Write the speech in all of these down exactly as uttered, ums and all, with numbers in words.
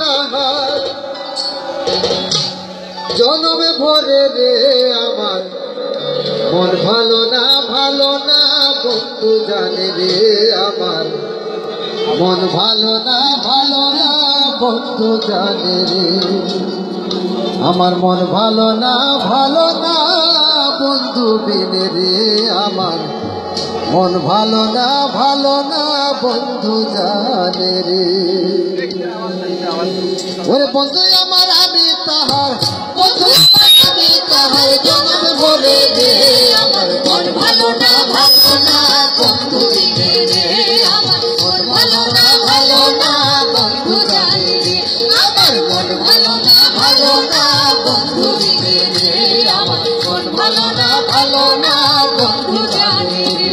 তাহার জনমে ভরে রে আমার মন ভালো না ভালো না বন্ধু জানে রে আমার মন ভালো না ভালো না বন্ধু জানে রে আমার মন ভালো না ভালো না বন্ধু বিনে রে আমার মন ভালো না ভালো না বন্ধু জানে রে ওরে বন্ধু আমার আমি তাহার বন্ধু আমি তাহার জনমে ভরে রে আমার মন ভালো না ভালো না বন্ধু বিনে রে আমার মন ভালো না ভালো না বন্ধু জানে রে আমার মন ভালো না ভালো না বন্ধু বিনে রে আমার মন ভালো না ভালো না বন্ধু জানে রে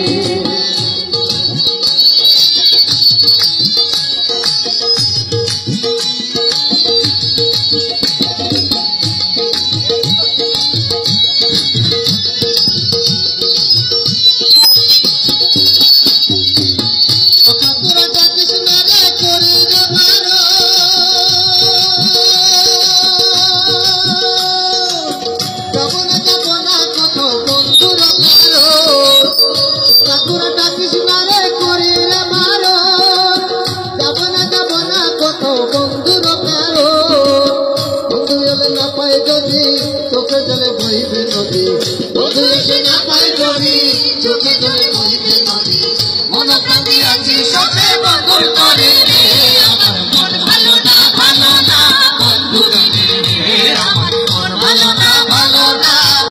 চোখে জলে বইবে নদী বধু এসে না পাই যদি চোখে জলে বইবে নদী মন কান্দি আছি সবে বদল করে